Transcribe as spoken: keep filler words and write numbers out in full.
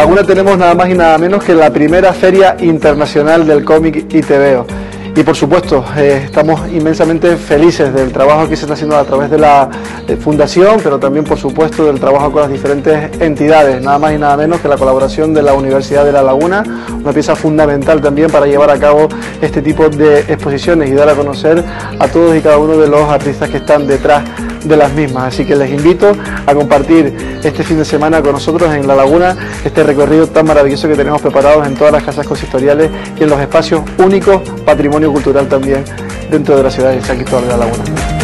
Laguna tenemos nada más y nada menos que la primera Feria Internacional del Cómic y Tebeo. Y por supuesto, eh, estamos inmensamente felices del trabajo que se está haciendo a través de la eh, Fundación, pero también por supuesto del trabajo con las diferentes entidades, nada más y nada menos que la colaboración de la Universidad de La Laguna, una pieza fundamental también para llevar a cabo este tipo de exposiciones y dar a conocer a todos y cada uno de los artistas que están detrás de las mismas. Así que les invito a compartir este fin de semana con nosotros en La Laguna este recorrido tan maravilloso que tenemos preparados en todas las casas consistoriales y en los espacios únicos, patrimonio cultural también dentro de la ciudad de San Cristóbal de La Laguna.